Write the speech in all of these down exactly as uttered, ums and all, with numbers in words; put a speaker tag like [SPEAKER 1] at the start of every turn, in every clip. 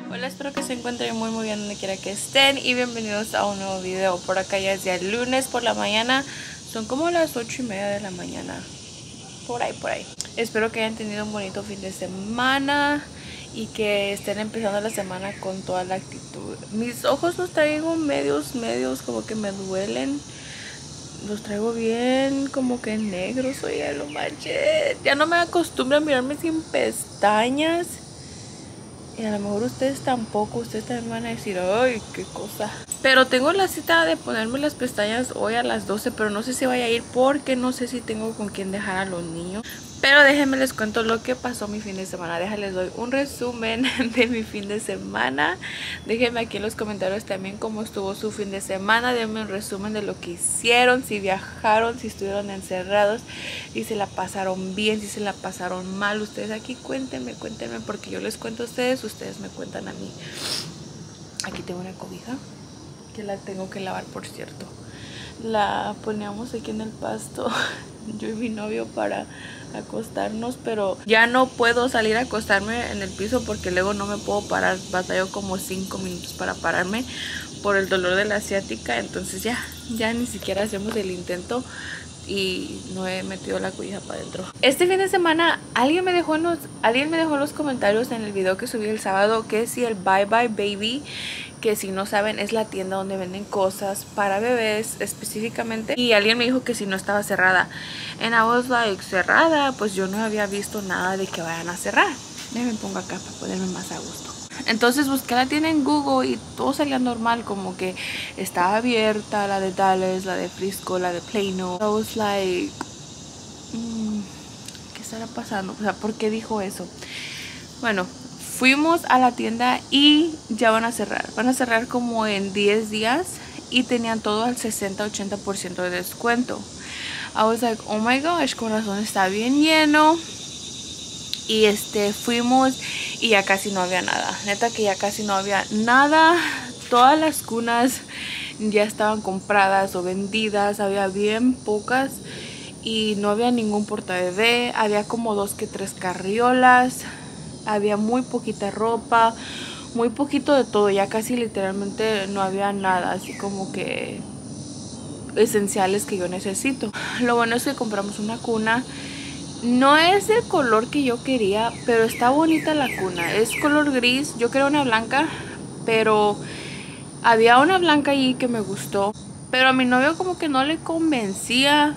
[SPEAKER 1] Hola, espero que se encuentren muy muy bien donde quiera que estén y bienvenidos a un nuevo video. Por acá ya es día lunes por la mañana, son como las ocho y media de la mañana, por ahí, por ahí. Espero que hayan tenido un bonito fin de semana y que estén empezando la semana con toda la actitud. Mis ojos los traigo medios, medios, como que me duelen. Los traigo bien como que negros, oye, lo manches. Ya no me acostumbro a mirarme sin pestañas. Y a lo mejor ustedes tampoco, ustedes también van a decir, ay, qué cosa. Pero tengo la cita de ponerme las pestañas hoy a las doce, pero no sé si vaya a ir porque no sé si tengo con quién dejar a los niños. Pero déjenme les cuento lo que pasó mi fin de semana. Déjenles doy un resumen de mi fin de semana. Déjenme aquí en los comentarios también cómo estuvo su fin de semana. Denme un resumen de lo que hicieron, si viajaron, si estuvieron encerrados, si se la pasaron bien, si se la pasaron mal. Ustedes aquí cuéntenme, cuéntenme, porque yo les cuento a ustedes, ustedes me cuentan a mí. Aquí tengo una cobija que la tengo que lavar, por cierto. La poníamos aquí en el pasto, yo y mi novio, para acostarnos, pero ya no puedo salir a acostarme en el piso porque luego no me puedo parar. Batallo como cinco minutos para pararme por el dolor de la ciática. Entonces ya, ya ni siquiera hacemos el intento y no he metido la cobija para adentro. Este fin de semana alguien me dejó en los, alguien me dejó en los comentarios en el video que subí el sábado que si el Bye Bye Baby, que si no saben es la tienda donde venden cosas para bebés específicamente, y alguien me dijo que si no estaba cerrada. And I was like, cerrada, pues yo no había visto nada de que vayan a cerrar. Déjenme pongo acá para ponerme más a gusto. Entonces busqué la tienda en Google y todo salía normal, como que estaba abierta la de Dallas, la de Frisco, la de Plano. I was like, mm, ¿qué estará pasando? O sea, ¿por qué dijo eso? Bueno, fuimos a la tienda y ya van a cerrar. Van a cerrar como en diez días y tenían todo al sesenta a ochenta por ciento de descuento. I was like, oh my gosh, corazón, está bien lleno. Y este, fuimos y ya casi no había nada. Neta que ya casi no había nada. Todas las cunas ya estaban compradas o vendidas. Había bien pocas y no había ningún portabebé. Había como dos que tres carriolas. Había muy poquita ropa, muy poquito de todo. Ya casi literalmente no había nada así como que esenciales que yo necesito. Lo bueno es que compramos una cuna. No es del color que yo quería, pero está bonita la cuna. Es color gris. Yo quería una blanca, pero había una blanca allí que me gustó. Pero a mi novio como que no le convencía.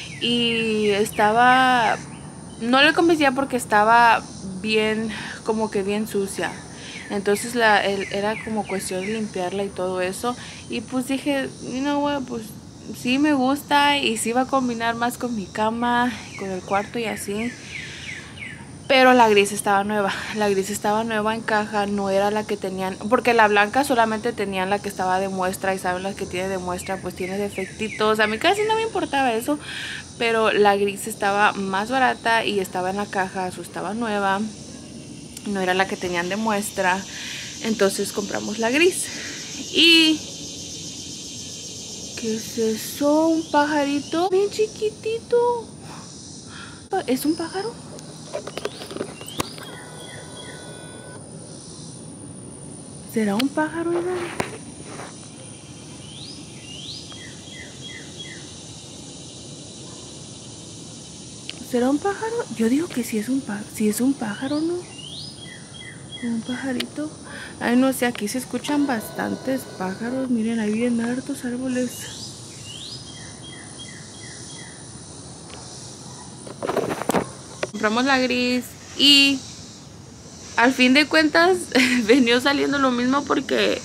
[SPEAKER 1] Y estaba... No le convencía porque estaba bien, como que bien sucia. Entonces la, el, era como cuestión de limpiarla y todo eso. Y pues dije, you know what, pues... sí me gusta y sí va a combinar más con mi cama, con el cuarto y así. Pero la gris estaba nueva. La gris estaba nueva en caja, no era la que tenían. Porque la blanca solamente tenían la que estaba de muestra. Y saben, las que tiene de muestra pues tiene defectitos. A mí casi no me importaba eso. Pero la gris estaba más barata y estaba en la caja, eso estaba nueva. No era la que tenían de muestra. Entonces compramos la gris. Y... ¿qué es eso? ¿Un pajarito? Bien chiquitito. ¿Es un pájaro? ¿Será un pájaro, Iván? ¿Será un pájaro? Yo digo que sí es un pájaro. Si es un pájaro, ¿no? Un pajarito. Ay, no sé, aquí se escuchan bastantes pájaros. Miren, ahí vienen hartos árboles. Compramos la gris y al fin de cuentas venía saliendo lo mismo porque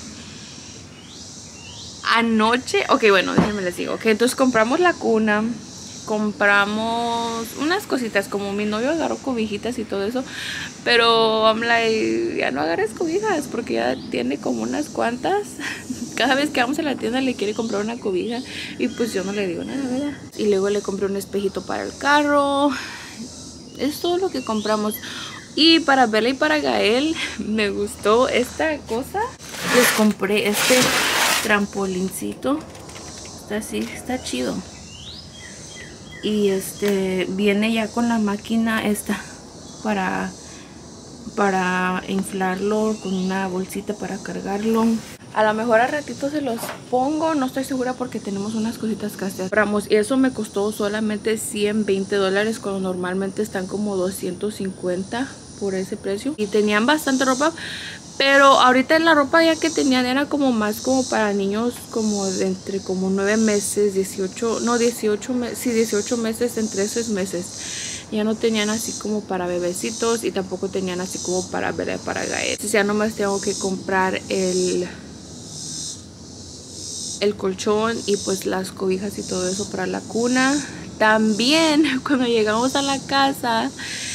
[SPEAKER 1] anoche, ok, bueno, déjenme les digo, ok, entonces compramos la cuna, compramos unas cositas, como mi novio agarró cobijitas y todo eso, pero I'm like, ya no agarres cobijas porque ya tiene como unas cuantas. Cada vez que vamos a la tienda le quiere comprar una cobija y pues yo no le digo nada, ¿verdad? Y luego le compré un espejito para el carro. Es todo lo que compramos. Y para Bella y para Gael me gustó esta cosa. Les compré este trampolincito. Está así, está chido. Y este viene ya con la máquina esta para para inflarlo con una bolsita para cargarlo. A lo mejor a ratito se los pongo, no estoy segura porque tenemos unas cositas que hacer. Y eso me costó solamente ciento veinte dólares cuando normalmente están como doscientos cincuenta por ese precio. Y tenían bastante ropa, pero ahorita la ropa ya que tenían era como más como para niños como de entre como nueve meses, dieciocho, no dieciocho, sí dieciocho meses, entre esos meses. Ya no tenían así como para bebecitos y tampoco tenían así como para bebé, para galletas. Entonces ya nomás tengo que comprar el... el colchón y pues las cobijas y todo eso para la cuna. También cuando llegamos a la casa,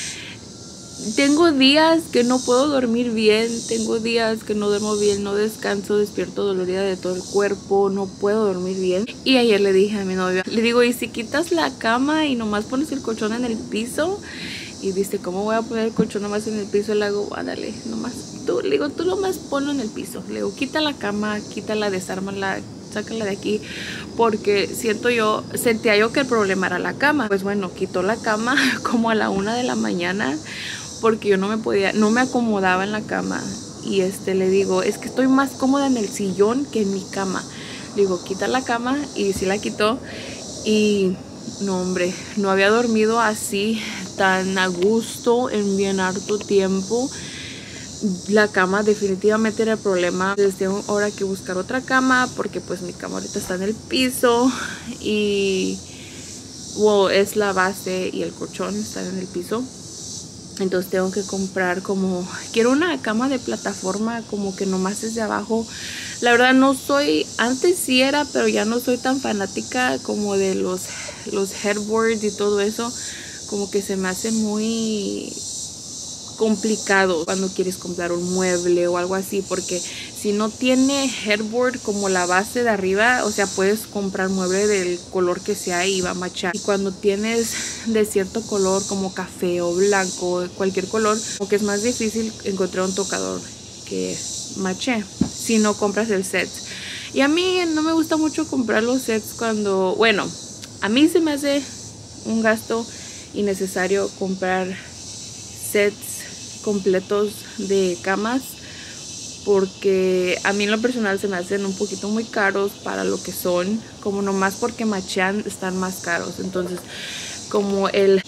[SPEAKER 1] tengo días que no puedo dormir bien, tengo días que no duermo bien, no descanso, despierto dolorida de todo el cuerpo, no puedo dormir bien. Y ayer le dije a mi novio, le digo, ¿y si quitas la cama y nomás pones el colchón en el piso? Y dice, ¿cómo voy a poner el colchón nomás en el piso? Le hago, ándale, nomás tú, le digo, tú nomás ponlo en el piso. Le digo, quita la cama, quítala, desármala, sácala de aquí, porque siento yo, sentía yo que el problema era la cama. Pues bueno, quitó la cama como a la una de la mañana, porque yo no me podía, no me acomodaba en la cama. Y este le digo, es que estoy más cómoda en el sillón que en mi cama. Le digo, quita la cama, y sí la quitó. Y no, hombre, no había dormido así tan a gusto en bien harto tiempo. La cama definitivamente era el problema. Entonces tengo ahora que buscar otra cama, porque pues mi cama ahorita está en el piso y well, es la base y el colchón están en el piso. Entonces tengo que comprar como, quiero una cama de plataforma como que nomás es de abajo. La verdad no soy, antes sí era, pero ya no soy tan fanática como de los, los headboards y todo eso. Como que se me hace muy complicado cuando quieres comprar un mueble o algo así, porque si no tiene headboard como la base de arriba, o sea, puedes comprar mueble del color que sea y va a machar. Y cuando tienes de cierto color como café o blanco, cualquier color, como que es más difícil encontrar un tocador que mache si no compras el set. Y a mí no me gusta mucho comprar los sets cuando, bueno, a mí se me hace un gasto innecesario comprar sets completos de camas, porque a mí en lo personal se me hacen un poquito muy caros para lo que son, como nomás porque machean están más caros. Entonces como el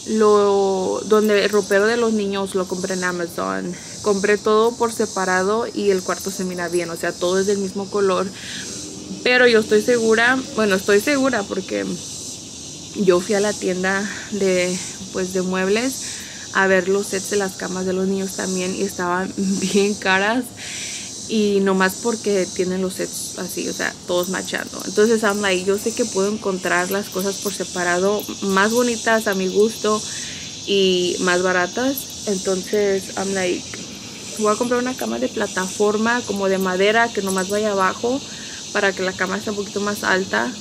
[SPEAKER 1] lo donde el ropero de los niños lo compré en Amazon, compré todo por separado y el cuarto se mira bien, o sea, todo es del mismo color. Pero yo estoy segura, bueno, estoy segura porque yo fui a la tienda de pues de muebles a ver los sets de las camas de los niños también y estaban bien caras, y nomás porque tienen los sets así, o sea, todos machando. Entonces I'm like, yo sé que puedo encontrar las cosas por separado más bonitas a mi gusto y más baratas. Entonces I'm like, voy a comprar una cama de plataforma como de madera que nomás vaya abajo para que la cama esté un poquito más alta,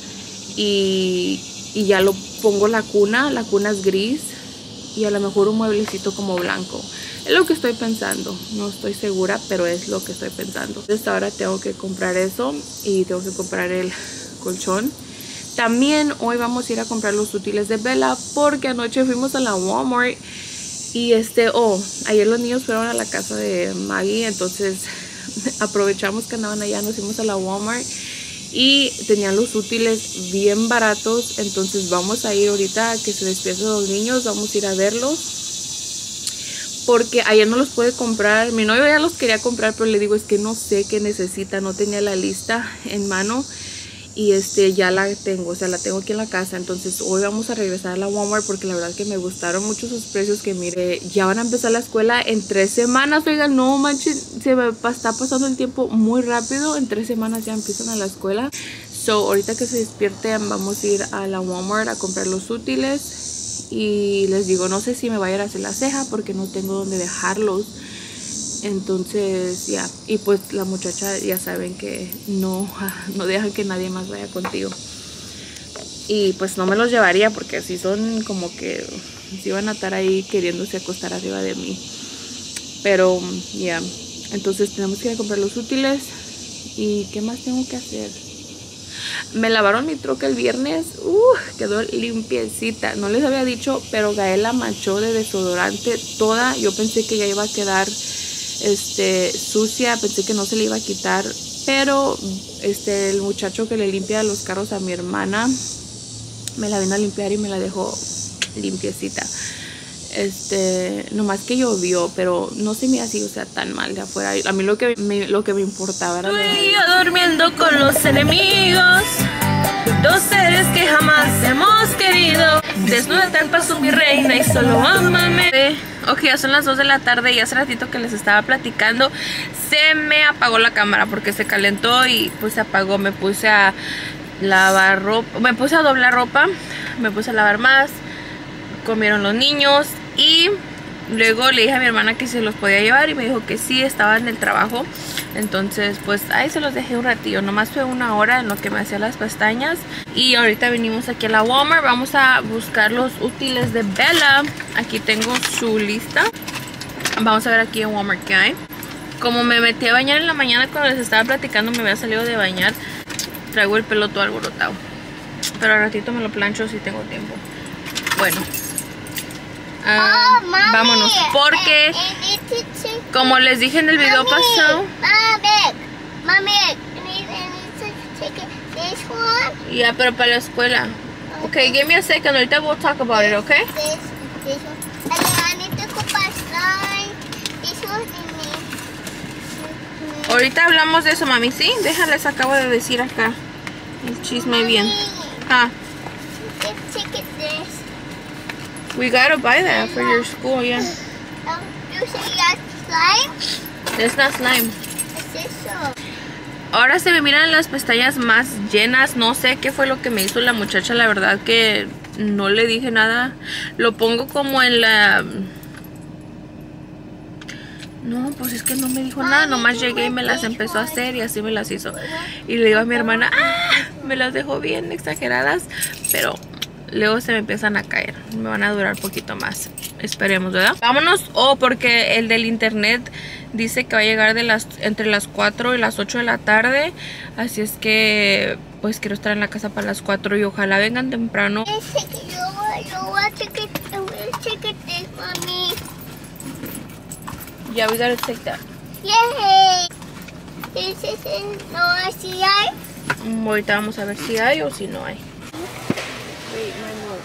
[SPEAKER 1] y, y ya lo pongo la cuna, la cuna es gris, y a lo mejor un mueblecito como blanco. Es lo que estoy pensando, no estoy segura, pero es lo que estoy pensando. Entonces ahora tengo que comprar eso y tengo que comprar el colchón. También hoy vamos a ir a comprar los útiles de Bella, porque anoche fuimos a la Walmart y este, oh, ayer los niños fueron a la casa de Maggie, entonces aprovechamos que andaban allá, nos fuimos a la Walmart y tenían los útiles bien baratos. Entonces vamos a ir ahorita que se despierten los niños, vamos a ir a verlos, porque ayer no los pude comprar. Mi novio ya los quería comprar, pero le digo, es que no sé qué necesita, no tenía la lista en mano, y este ya la tengo, o sea, la tengo aquí en la casa. Entonces hoy vamos a regresar a la Walmart porque la verdad que me gustaron mucho sus precios, que mire, ya van a empezar la escuela en tres semanas. Oigan, no manches, se me está pasando el tiempo muy rápido, en tres semanas ya empiezan a la escuela. So ahorita que se despierten vamos a ir a la Walmart a comprar los útiles, y les digo, no sé si me va a ir a hacer la ceja porque no tengo dónde dejarlos. Entonces ya, y pues la muchacha ya saben que no, no dejan que nadie más vaya contigo, y pues no me los llevaría porque así son como que si van a estar ahí queriéndose acostar arriba de mí. Pero ya, entonces tenemos que ir a comprar los útiles. ¿Y qué más tengo que hacer? Me lavaron mi troca el viernes. Uh, quedó limpiecita. No les había dicho, pero Gael la manchó de desodorante toda. Yo pensé que ya iba a quedar este, sucia. Pensé que no se le iba a quitar. Pero este, el muchacho que le limpia los carros a mi hermana me la vino a limpiar y me la dejó limpiecita. Este, nomás que llovió, pero no se me hacía, o sea, tan mal de afuera. A mí lo que me, lo que me importaba era... Estoy yo durmiendo con los enemigos, dos seres que jamás hemos querido. Desnúdate al paso, mi reina, y solo ámame. Ok, ya son las dos de la tarde y hace ratito que les estaba platicando se me apagó la cámara porque se calentó y pues se apagó. Me puse a lavar ropa, me puse a doblar ropa, me puse a lavar más. Comieron los niños y luego le dije a mi hermana que se los podía llevar y me dijo que sí, estaba en el trabajo. Entonces pues ahí se los dejé un ratillo, nomás fue una hora en lo que me hacía las pestañas. Y ahorita venimos aquí a la Walmart, vamos a buscar los útiles de Bella. Aquí tengo su lista. Vamos a ver aquí en Walmart qué hay. Como me metí a bañar en la mañana cuando les estaba platicando, me había salido de bañar, traigo el pelo todo alborotado, pero al ratito me lo plancho si tengo tiempo. Bueno, Uh, oh, mami, vámonos porque como les dije en el video mami, pasado, mami, ya yeah, pero para la escuela. Okay, give me a second, ahorita we'll talk about it, okay? Ahorita hablamos de eso, mami, ¿sí? Déjales, acabo de decir acá el chisme bien. Ah. We gotta buy that for your school, yeah.
[SPEAKER 2] Um, you say that's slime?
[SPEAKER 1] It's not slime.
[SPEAKER 2] ¿Qué es eso?
[SPEAKER 1] Ahora se me miran las pestañas más llenas. No sé qué fue lo que me hizo la muchacha. La verdad que no le dije nada. Lo pongo como en la... No, pues es que no me dijo nada. Nomás llegué y me las empezó a hacer y así me las hizo. Y le digo a mi hermana, ¡ah! Me las dejó bien exageradas, pero... luego se me empiezan a caer. Me van a durar un poquito más. Esperemos, ¿verdad? Vámonos. Oh, porque el del internet dice que va a llegar de las entre las cuatro y las ocho de la tarde. Así es que pues quiero estar en la casa para las cuatro y ojalá vengan temprano. Ya, we gotta take that.
[SPEAKER 2] Yay. No, si hay.
[SPEAKER 1] Ahorita vamos a ver si hay o si no hay. Wait, my lord.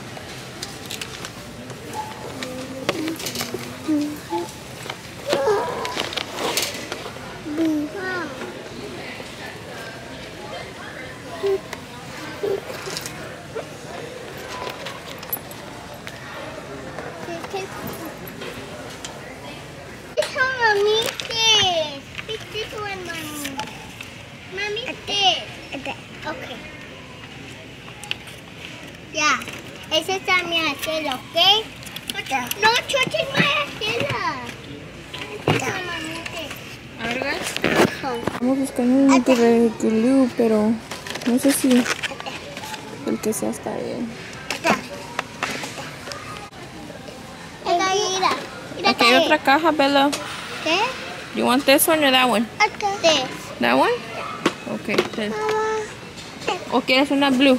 [SPEAKER 2] Okay. Ya, esa está mi acela, ¿ok? No, chucha, es mi acela.
[SPEAKER 1] A ver, guys. Vamos buscando un de glue, pero no sé si el que sea está bien. Aquí hay otra caja, Bella.
[SPEAKER 2] ¿Qué?
[SPEAKER 1] You want this one or that one?
[SPEAKER 2] This.
[SPEAKER 1] That one? Okay, this. ¿O quieres una blue?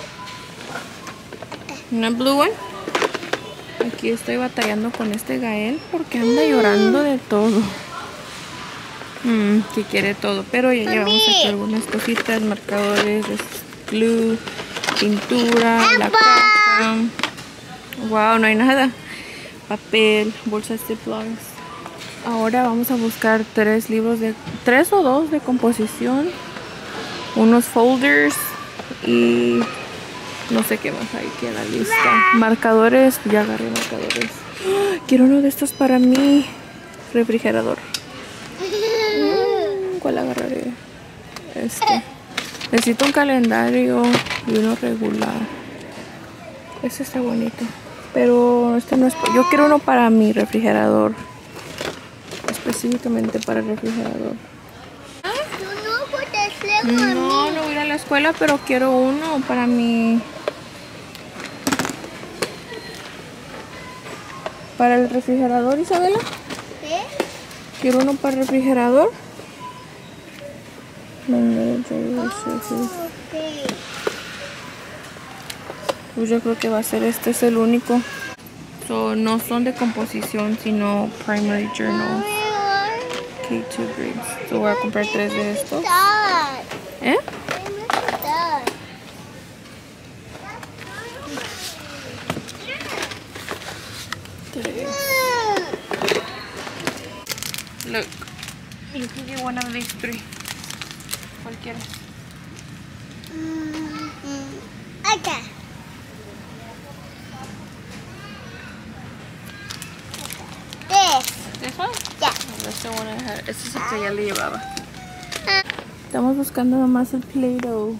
[SPEAKER 1] Una blue one. Aquí estoy batallando con este Gael porque anda llorando de todo. Mm, que quiere todo. Pero ya llevamos aquí algunas cositas, marcadores, glue, pintura, la caja. Wow, no hay nada. Papel, bolsas de plugs. Ahora vamos a buscar tres libros de tres o dos de composición, unos folders y no sé qué más hay aquí en la lista. Marcadores, ya agarré marcadores. Quiero uno de estos para mi refrigerador. ¿Cuál agarraré? Este. Necesito un calendario y uno regular. Este está bonito, pero este no es. Yo quiero uno para mi refrigerador. Específicamente para el refrigerador. No, no voy a ir a la escuela, pero quiero uno para mi... Para el refrigerador, Isabela.
[SPEAKER 2] ¿Qué?
[SPEAKER 1] Quiero uno para el refrigerador.
[SPEAKER 2] Okay.
[SPEAKER 1] Pues yo creo que va a ser este, es el único. So, no son de composición, sino primary journals. K two grades. So, voy a comprar tres de estos. ¿Eh? Tres. Look. You can get one of these three. Cualquiera.
[SPEAKER 2] Okay. This.
[SPEAKER 1] This one?
[SPEAKER 2] Yeah.
[SPEAKER 1] That's the one I had. Este es el que ya le llevaba. Estamos buscando nomás el Play-Doh.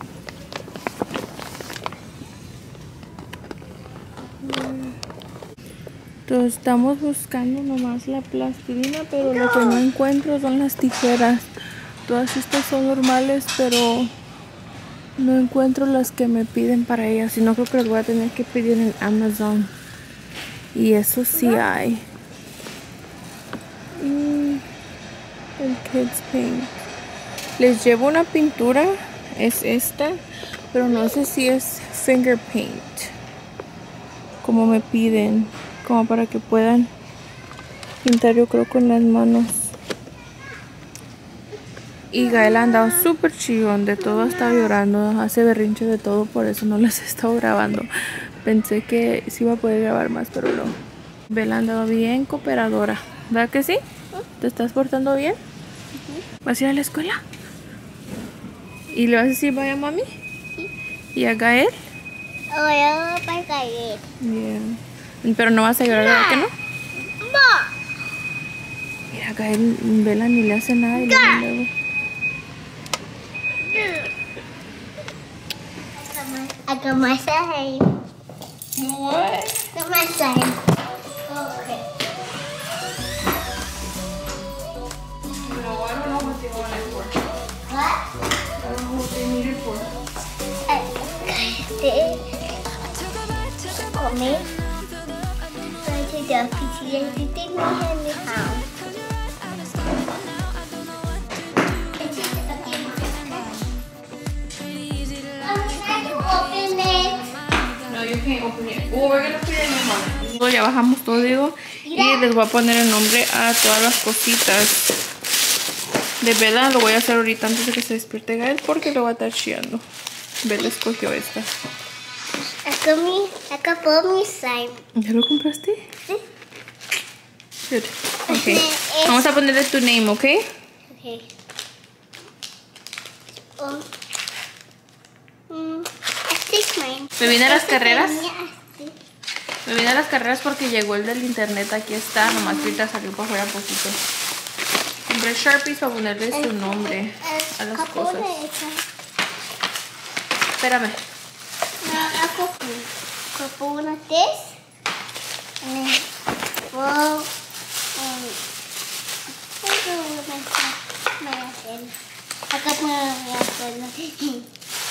[SPEAKER 1] Entonces, estamos buscando nomás la plastilina, pero lo que no encuentro son las tijeras. Todas estas son normales, pero no encuentro las que me piden para ellas. Y no creo que las voy a tener que pedir en Amazon. Y eso sí hay. Mm, el Kids Paint. Les llevo una pintura. Es esta. Pero no sé si es finger paint. Como me piden. Como para que puedan pintar, yo creo, con las manos. Y Gael ha andado súper chillón, de todo está llorando, hace berrinche de todo, por eso no les he estado grabando. Pensé que sí iba a poder grabar más, pero no. Bella ha andado bien cooperadora, ¿verdad que sí? ¿Te estás portando bien? ¿Vas a ir a la escuela? ¿Y le vas a decir vaya mami? ¿Y a Gael?
[SPEAKER 2] Ahora para caer.
[SPEAKER 1] Bien. Pero no vas a llorar, ¿verdad que no?
[SPEAKER 2] No.
[SPEAKER 1] Mira, Gael, Bella ni le hace nada y luego, luego.
[SPEAKER 2] Agak masahin.
[SPEAKER 1] What?
[SPEAKER 2] Agak masahin. Okay.
[SPEAKER 1] No, I don't know what they want it for.
[SPEAKER 2] What?
[SPEAKER 1] I don't know what they need it for.
[SPEAKER 2] Để comment rồi thì giờ thì chị ấy đi tiếp nữa hay như nào?
[SPEAKER 1] No, you can't open it. Well, we're gonna put your name on it. Ya bajamos todo, digo, y les voy a poner el nombre a todas las cositas. De Bella lo voy a hacer ahorita antes de que se despierte Gael porque lo va a estar chillando. Bella escogió esta.
[SPEAKER 2] Acá mi, acá puedo mi slime.
[SPEAKER 1] ¿Ya lo compraste?
[SPEAKER 2] Sí.
[SPEAKER 1] Good. Okay. Vamos a ponerle tu name, ¿ok?
[SPEAKER 2] Okay. Oh. Mm. Este es mine.
[SPEAKER 1] Me vine a las
[SPEAKER 2] Este
[SPEAKER 1] carreras.
[SPEAKER 2] tenía así.
[SPEAKER 1] Me vine a las carreras porque llegó el del internet. Aquí está. Nomás ahorita salió para afuera poquito. Compré Sharpies para ponerle su nombre a las cosas. Espérame.
[SPEAKER 2] Nah, aku aku guna this. And then, well, um, aku guna mayakin. Aku mayakin.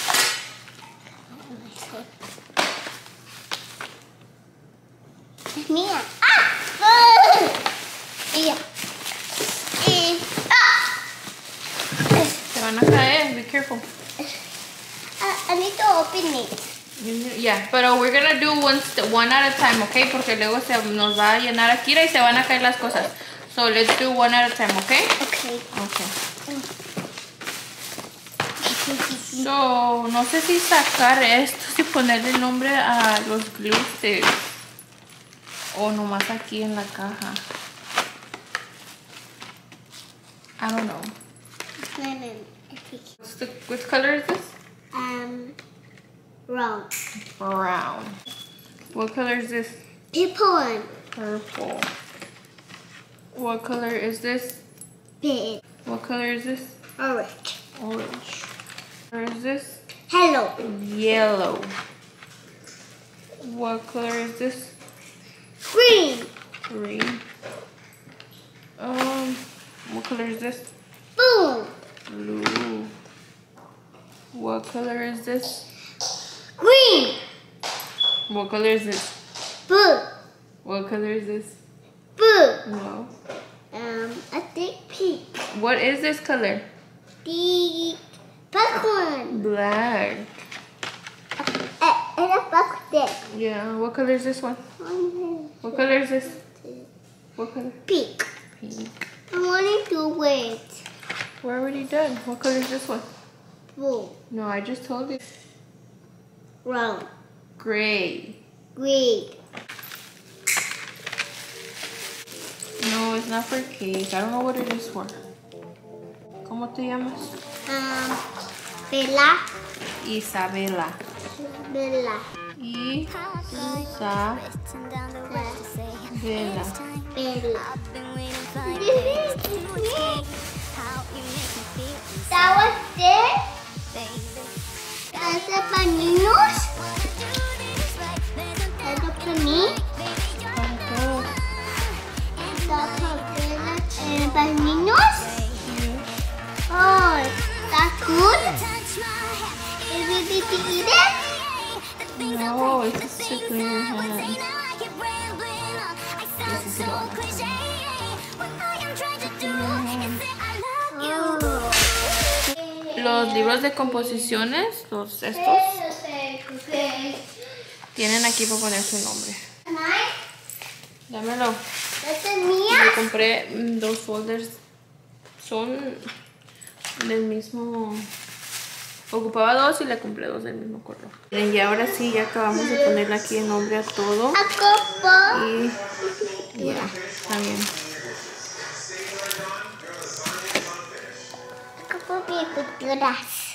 [SPEAKER 2] Mía. Ah! Iya. Eh. Ah!
[SPEAKER 1] Se van a caer. Be careful.
[SPEAKER 2] I need to open it.
[SPEAKER 1] Yeah, pero we're gonna do one, one at a time, okay? Porque luego se nos va a llenar aquí y se van a caer las cosas. So let's do one at a time, okay?
[SPEAKER 2] Okay.
[SPEAKER 1] Okay. So, no sé si sacar esto, si ponerle el nombre a los glue sticks. O nomás aquí en la caja. I don't know.
[SPEAKER 2] No, no,
[SPEAKER 1] What's the, which color is this?
[SPEAKER 2] Um, wrong.
[SPEAKER 1] Brown. What color is this?
[SPEAKER 2] Purple one.
[SPEAKER 1] Purple. What color is this?
[SPEAKER 2] Big.
[SPEAKER 1] What color is this?
[SPEAKER 2] Orange.
[SPEAKER 1] Orange. What color is this?
[SPEAKER 2] Hello.
[SPEAKER 1] Yellow. What color is this?
[SPEAKER 2] Green.
[SPEAKER 1] Green. Um, what color is this?
[SPEAKER 2] Blue.
[SPEAKER 1] Blue. What color is this?
[SPEAKER 2] Green.
[SPEAKER 1] What color is this?
[SPEAKER 2] Blue.
[SPEAKER 1] What color is this?
[SPEAKER 2] Blue.
[SPEAKER 1] No.
[SPEAKER 2] Um, I think pink.
[SPEAKER 1] What is this color?
[SPEAKER 2] The Black one.
[SPEAKER 1] Black.
[SPEAKER 2] Uh, and a black there.
[SPEAKER 1] Yeah. What color is this one? What color is this? What color?
[SPEAKER 2] Pink.
[SPEAKER 1] Pink.
[SPEAKER 2] I want to do it.
[SPEAKER 1] We're already done. What color is this one?
[SPEAKER 2] Blue.
[SPEAKER 1] No, I just told you.
[SPEAKER 2] Brown.
[SPEAKER 1] Gray.
[SPEAKER 2] Green.
[SPEAKER 1] No, it's not for cake. I don't know what it is for. ¿Cómo te llamas?
[SPEAKER 2] Um, Bella.
[SPEAKER 1] Isabela.
[SPEAKER 2] Bella.
[SPEAKER 1] Isabela.
[SPEAKER 2] Bella. That was it. That's it for niños. That's it for me. That's for Bella and para niños. Oh, that's good. Is it easy to eat it?
[SPEAKER 1] No, it's just to clean your hands. This is it all. Los libros de composiciones, los estos, tienen aquí para poner su nombre. Dámelo.
[SPEAKER 2] ¿Esta es
[SPEAKER 1] Le
[SPEAKER 2] mía?
[SPEAKER 1] compré mm, dos folders. Son del mismo. Ocupaba dos y le compré dos del mismo color. Miren, y ahora sí, ya acabamos de ponerle aquí el nombre a todo.
[SPEAKER 2] A copa.
[SPEAKER 1] Y ya, está bien.
[SPEAKER 2] Copa de pinturas.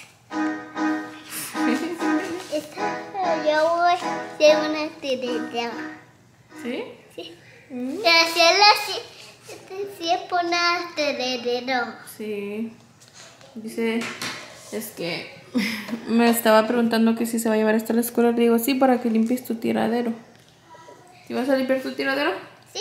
[SPEAKER 2] Yo voy a hacer una tirera.
[SPEAKER 1] ¿Sí?
[SPEAKER 2] Sí.
[SPEAKER 1] Mm.
[SPEAKER 2] Y hacerla así. Sí, poner tirero.
[SPEAKER 1] Sí. Dice, es que me estaba preguntando que si se va a llevar esto a la escuela. Le digo, sí, para que limpies tu tiradero. ¿Sí vas a limpiar tu tiradero?
[SPEAKER 2] Sí.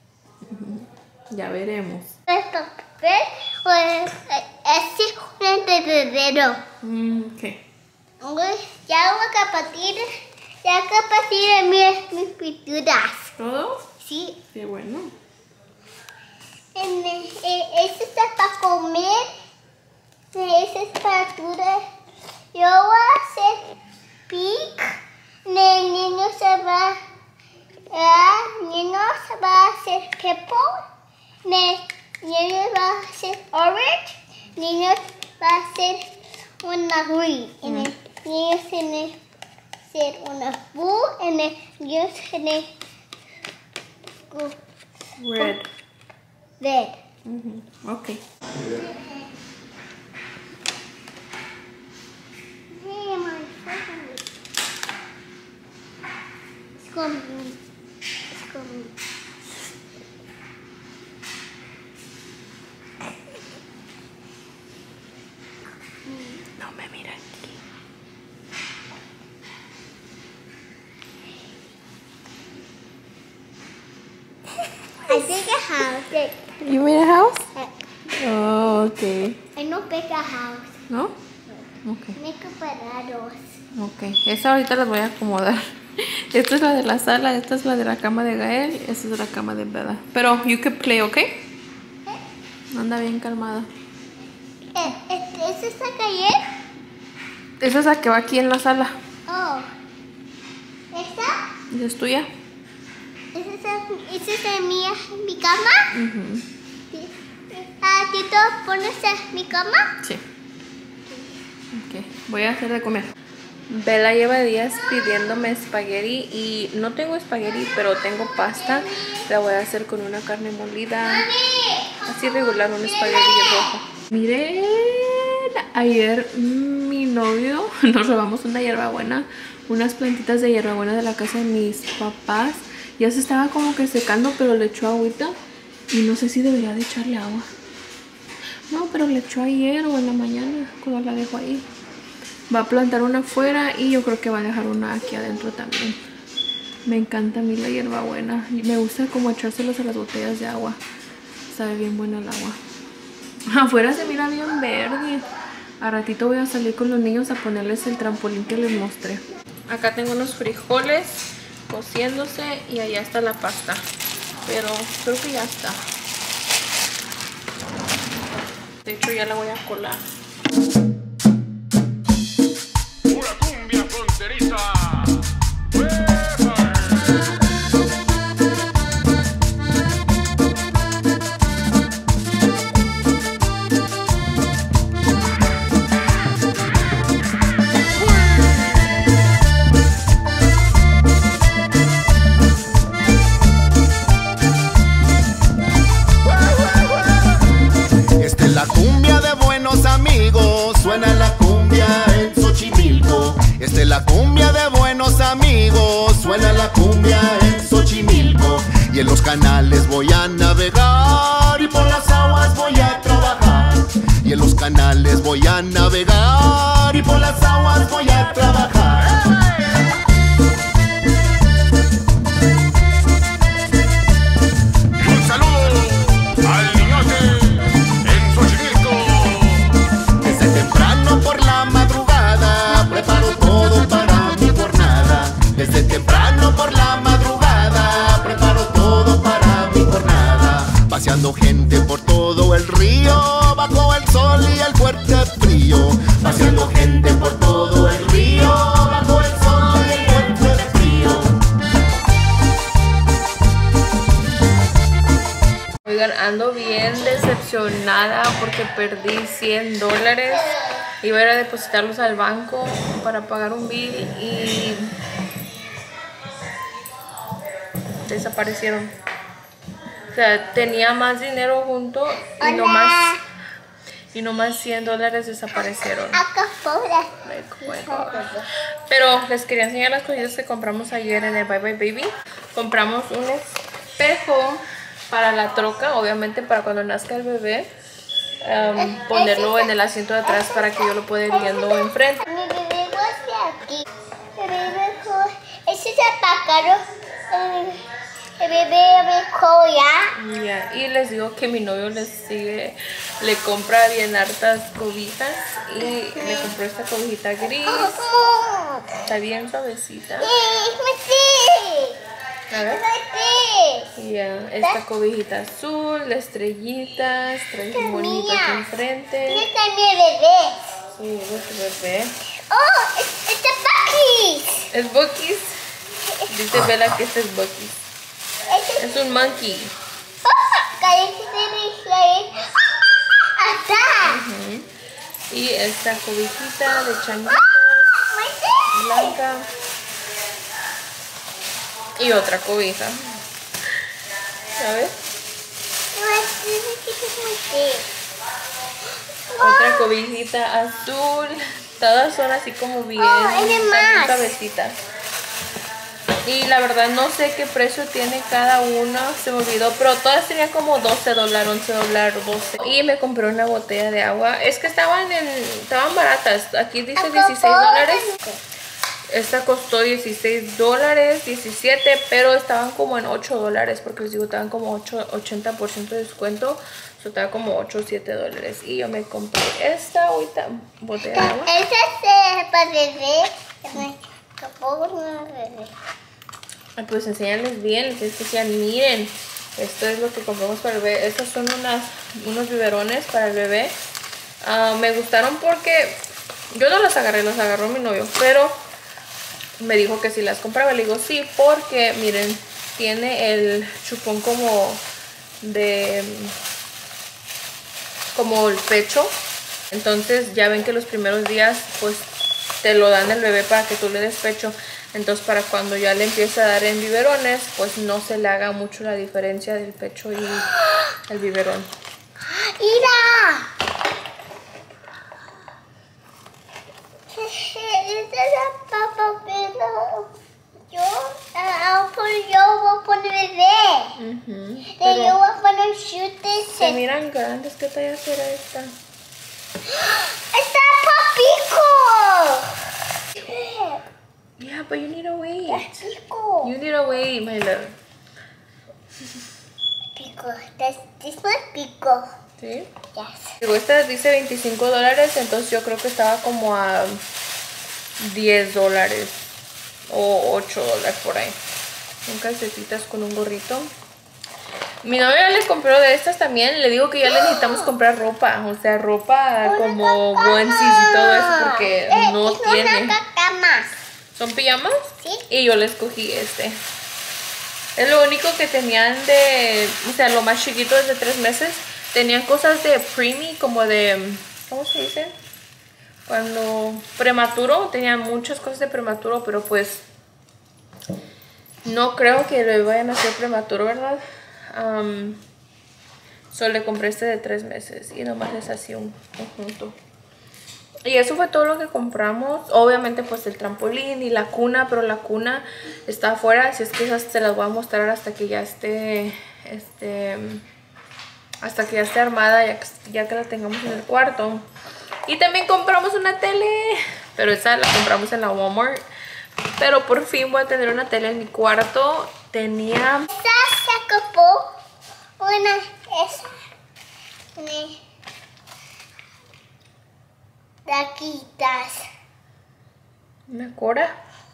[SPEAKER 1] Ya veremos.
[SPEAKER 2] Esto, ¿ves? O es así un tirero.
[SPEAKER 1] Mm, ¿Qué?
[SPEAKER 2] Ya voy a compartir. Ya compartir mis, mis pinturas.
[SPEAKER 1] ¿Todo?
[SPEAKER 2] Sí.
[SPEAKER 1] Qué bueno.
[SPEAKER 2] En, eh, este está para comer. Este es para dura. Yo voy a hacer pic. El niño se va. El niño se va a hacer purple. El niño va a hacer orange. El niño va a hacer una green. El niño tiene que hacer una blue. El niño tiene
[SPEAKER 1] Red.
[SPEAKER 2] red.
[SPEAKER 1] Mhm. Ok.
[SPEAKER 2] Hey, my phone. It's coming. It's coming.
[SPEAKER 1] No me mira aquí.
[SPEAKER 2] I think a house.
[SPEAKER 1] You made a house?
[SPEAKER 2] I,
[SPEAKER 1] Oh, ok.
[SPEAKER 2] I know big a house.
[SPEAKER 1] ¿No? Ok.
[SPEAKER 2] Make a parados.
[SPEAKER 1] Ok. Esa ahorita las voy a acomodar. Esta es la de la sala, esta es la de la cama de Gael, esta es de la cama de Bella. Pero you can play, ¿ok? Anda bien calmada.
[SPEAKER 2] Eh, ¿Es esa calle?
[SPEAKER 1] Esa es la que va aquí en la sala.
[SPEAKER 2] Oh. ¿Esa?
[SPEAKER 1] ¿Esa es tuya?
[SPEAKER 2] ¿Es esa, ¿es esa mía, mi cama?
[SPEAKER 1] Ujú.
[SPEAKER 2] Sí. Ah, Tito, ¿pones en mi cama?
[SPEAKER 1] Sí. Ok. Voy a hacer de comer. Bella lleva días pidiéndome espagueti y no tengo espagueti, pero tengo pasta. La voy a hacer con una carne molida. Así regular, un espagueti rojo. Miren, ayer mi novio nos robamos una hierbabuena, unas plantitas de hierbabuena de la casa de mis papás. Ya se estaba como que secando, pero le echó agüita y no sé si debería de echarle agua. No, pero le echó ayer o en la mañana cuando la dejó ahí. Va a plantar una afuera y yo creo que va a dejar una aquí adentro también. Me encanta a mí la hierbabuena. Me gusta como echárselos a las botellas de agua. Sabe bien buena el agua. Afuera se mira bien verde. A ratito voy a salir con los niños a ponerles el trampolín que les mostré. Acá tengo unos frijoles cociéndose y allá está la pasta. Pero creo que ya está. De hecho ya la voy a colar.
[SPEAKER 3] cumbia de buenos amigos, suena la cumbia en Xochimilco. Y en los canales voy a navegar y por las aguas voy a trabajar. Y en los canales voy a navegar y por las aguas voy a trabajar.
[SPEAKER 4] Un saludo al niñote en Xochimilco.
[SPEAKER 3] Desde temprano por la madrugada preparo todo para mi jornada. Desde temprano por la madrugada preparo todo para mi jornada. Paseando gente por todo el río, bajo el sol y el fuerte frío. Paseando gente por todo el río, bajo el sol y el fuerte frío.
[SPEAKER 1] Oigan, ando bien decepcionada porque perdí cien dólares. Iba a ir a depositarlos al banco para pagar un bill y desaparecieron. O sea, tenía más dinero junto y nomás, y nomás cien dólares desaparecieron. Pero les quería enseñar las cositas que compramos ayer en el Bye Bye Baby. Compramos un espejo para la troca, obviamente para cuando nazca el bebé. Um, ponerlo en el asiento de atrás para que yo lo pueda ir viendo enfrente.
[SPEAKER 2] Mi bebé va aquí. El bebé ese es el pájaro. El bebé me coya.
[SPEAKER 1] Yeah. Y les digo que mi novio les sigue, le compra bien hartas cobijas y le compró esta cobijita gris. Está bien suavecita. A ver. Yeah. Esta cobijita azul, las estrellitas, trae un bonito aquí enfrente.
[SPEAKER 2] Este es mi bebé.
[SPEAKER 1] Sí, es tu bebé.
[SPEAKER 2] Oh, es, es de Buc-ee's.
[SPEAKER 1] ¿Es Buc-ee's? Dice Bella que este es Buc-ee's.
[SPEAKER 2] Este es
[SPEAKER 1] Es un monkey.
[SPEAKER 2] oh, cállate de ahí. Acá.
[SPEAKER 1] Uh-huh. Y esta cobijita de changuitos, blanca. Y otra cobija. ¿Sabes? Otra cobijita azul. Todas son así como bien,
[SPEAKER 2] Oh, hay más.
[SPEAKER 1] cabecitas. Y la verdad no sé qué precio tiene cada una, se me olvidó, pero todas tenían como doce dólares, once dólares, doce. Y me compré una botella de agua. Es que estaban en estaban baratas. Aquí dice dieciséis dólares. Esta costó dieciséis dólares, diecisiete, pero estaban como en ocho dólares, porque les digo, estaban como ocho, ochenta por ciento de descuento. So, estaba como ocho o siete dólares. Y yo me compré esta ahorita botella de agua.
[SPEAKER 2] Ese es para bebé. Tampoco es una bebé.
[SPEAKER 1] Ay, pues enséñales bien, les decían, miren, esto es lo que compramos para el bebé. Estos son unas, unos biberones para el bebé. Uh, me gustaron porque yo no las agarré, las agarró mi novio, pero me dijo que si las compraba. Le digo sí, porque miren, tiene el chupón como de como el pecho. Entonces ya ven que los primeros días pues te lo dan el bebé para que tú le des pecho. Entonces para cuando ya le empiece a dar en biberones, pues no se le haga mucho la diferencia del pecho y el biberón.
[SPEAKER 2] ¡Mira! Esta es la papá, pero yo, ah, yo voy a poner bebé.
[SPEAKER 1] Uh-huh.
[SPEAKER 2] Y
[SPEAKER 1] Pero
[SPEAKER 2] yo voy a poner chute.
[SPEAKER 1] se miran grandes. ¿Qué talla será esta?
[SPEAKER 2] ¡Está papico!
[SPEAKER 1] Yeah, but you need to wait.
[SPEAKER 2] ¡Es pico!
[SPEAKER 1] You need to wait, my love.
[SPEAKER 2] Pico. This, this one pico.
[SPEAKER 1] ¿Sí?
[SPEAKER 2] Yes.
[SPEAKER 1] Digo, esta dice veinticinco dólares, entonces yo creo que estaba como a diez dólares o ocho dólares por ahí. Son calcetitas con un gorrito. Mi novia le compró de estas también. Le digo que ya le necesitamos comprar ropa. O sea, ropa como onesies y todo eso porque
[SPEAKER 2] Eh,
[SPEAKER 1] no
[SPEAKER 2] es
[SPEAKER 1] tiene.
[SPEAKER 2] una cama.
[SPEAKER 1] ¿Son pijamas?
[SPEAKER 2] Sí.
[SPEAKER 1] Y yo le escogí este. Es lo único que tenían de, o sea, lo más chiquito es de tres meses. Tenían cosas de preemie, como de, ¿cómo se dice? Cuando prematuro, tenían muchas cosas de prematuro, pero pues no creo que le vayan a hacer prematuro, ¿verdad? Um, solo le compré este de tres meses y nomás es así un conjunto. Y eso fue todo lo que compramos. Obviamente pues el trampolín y la cuna, pero la cuna está afuera, así es que esas se las voy a mostrar hasta que ya esté, este, hasta que ya esté armada, ya que, ya que la tengamos en el cuarto. Y también compramos una tele, pero esa la compramos en la Walmart. Pero por fin voy a tener una tele en mi cuarto. Tenía...
[SPEAKER 2] Esa se ocupó una, esa, ne, taquitas.
[SPEAKER 1] ¿Una Cora?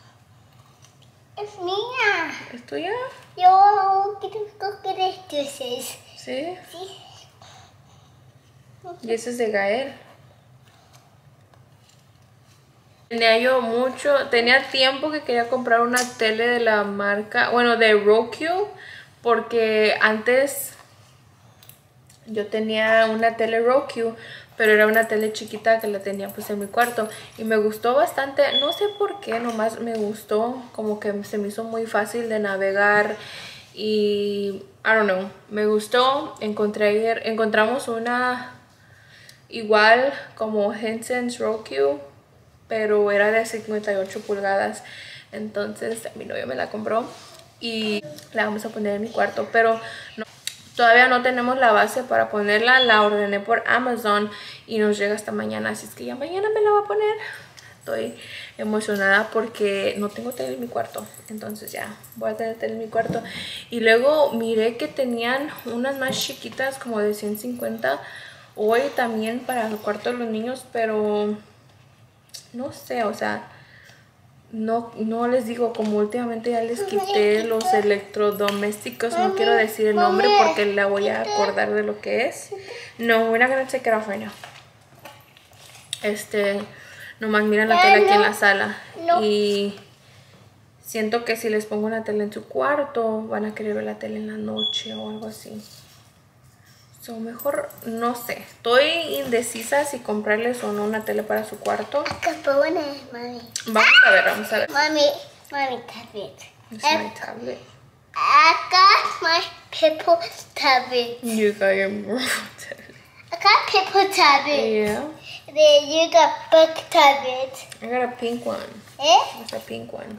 [SPEAKER 2] Es mía.
[SPEAKER 1] ¿Es tuya?
[SPEAKER 2] Yo quiero coger dulces.
[SPEAKER 1] Sí.
[SPEAKER 2] Sí.
[SPEAKER 1] Y ese es de Gael. Tenía yo mucho, tenía tiempo que quería comprar una tele de la marca, bueno, de Roku, porque antes yo tenía una tele Roku, pero era una tele chiquita que la tenía pues en mi cuarto y me gustó bastante, no sé por qué, nomás me gustó, como que se me hizo muy fácil de navegar y I don't know, me gustó. Encontré ayer, encontramos una igual como Hisense Roku, pero era de cincuenta y ocho pulgadas. Entonces mi novio me la compró y la vamos a poner en mi cuarto, pero no, todavía no tenemos la base para ponerla. La ordené por Amazon y nos llega hasta mañana, así es que ya mañana me la voy a poner. Estoy emocionada porque no tengo tele en mi cuarto, entonces ya voy a tener tele en mi cuarto. Y luego miré que tenían unas más chiquitas como de ciento cincuenta hoy también para el cuarto de los niños, pero no sé, o sea, no, no les digo, como últimamente ya les quité los electrodomésticos, no quiero decir el nombre porque la voy a acordar de lo que es. No, we're not gonna take it off right now. Este, nomás miran la tele aquí en la sala. Y siento que si les pongo una tele en su cuarto, van a querer ver la tele en la noche o algo así. So, mejor, no sé. Estoy indecisa si comprarles o no una tele para su cuarto.
[SPEAKER 2] Acá pone, mami.
[SPEAKER 1] Vamos a ver, vamos a ver.
[SPEAKER 2] Mami, mami, tablet.
[SPEAKER 1] It's my tablet.
[SPEAKER 2] Acá my people tablet.
[SPEAKER 1] You got your tablet.
[SPEAKER 2] Acá people tablet.
[SPEAKER 1] Yeah.
[SPEAKER 2] Then you got book tablet.
[SPEAKER 1] I got a pink one.
[SPEAKER 2] Eh?
[SPEAKER 1] It's a pink one.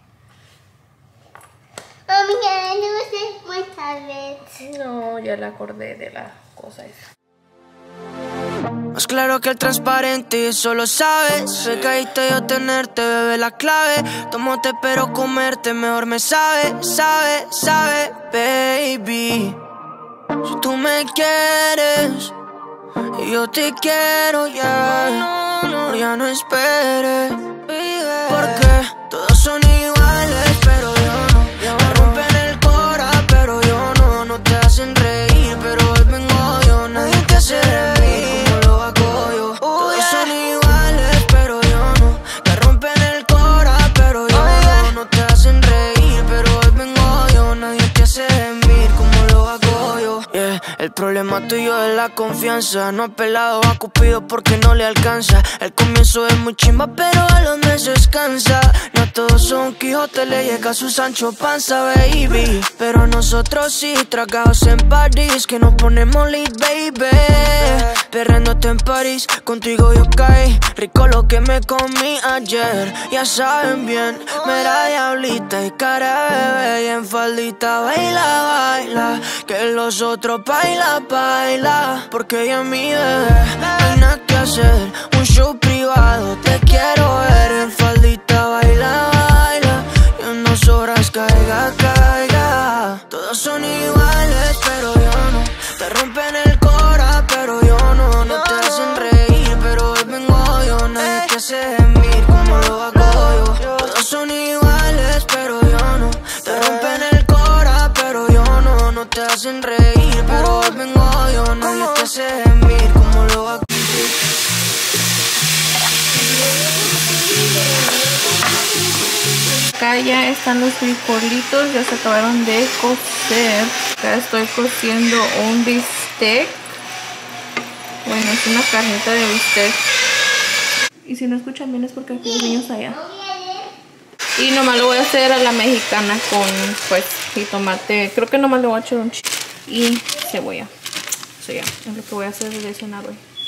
[SPEAKER 2] Mami, can I use my tablet?
[SPEAKER 1] No, ya la acordé de la cosa esa.
[SPEAKER 5] Más claro que el transparente y solo sabes. Me caíste yo tenerte, bebé, la clave. Tómate pero comerte mejor me sabe, sabe, sabe, baby. Si tú me quieres y yo te quiero, ya no, no, ya no esperes. Porque todos son iguales, pero yo no. Me rompen el cora, pero yo no. No te hacen reír, pero hoy vengo yo. Nadie te hace reír como lo hago yo. Todos son iguales, pero yo no. Me rompen el cora, pero yo no. No te hacen reír, pero hoy vengo yo. Nadie te hace reír como lo hago yo. Yeah. El problema tuyo es la confianza. No ha pelado a Cupido porque no le alcanza. El comienzo es muy chimba, pero a los meses cansa. No todos son Quijote, le llega su Sancho Panza, baby. Pero nosotros sí, tragados en París, que nos ponemos lit, baby. Perreándote en París, contigo yo caí. Rico lo que me comí ayer. Ya saben bien, mera diablita y cara de bebé. Y en faldita baila, baila, que los otros baila, baila. Porque ella es mi bebé, no hay nada que hacer. Un show privado, te quiero ver. En faldita baila, baila, y en dos horas caiga, caiga. Todos son iguales, pero yo no. Te rompen el cora, pero yo no. No te hacen reír, pero hoy vengo yo. Nadie te hace gemir como lo hago yo. Todos son iguales, pero yo no. Te rompen el cora, pero yo no. No te hacen reír, pero hoy vengo yo. Nadie te hace gemir como lo hago yo.
[SPEAKER 1] Acá ya están los frijolitos, ya se acabaron de cocer. Acá estoy cociendo un bistec. Bueno, es una carnita de bistec. Y si no escuchan bien es porque aquí hay niños allá. Y nomás lo voy a hacer a la mexicana con pues jitomate. Creo que nomás le voy a echar un chile y cebolla. Eso ya es lo que voy a hacer de cenar hoy.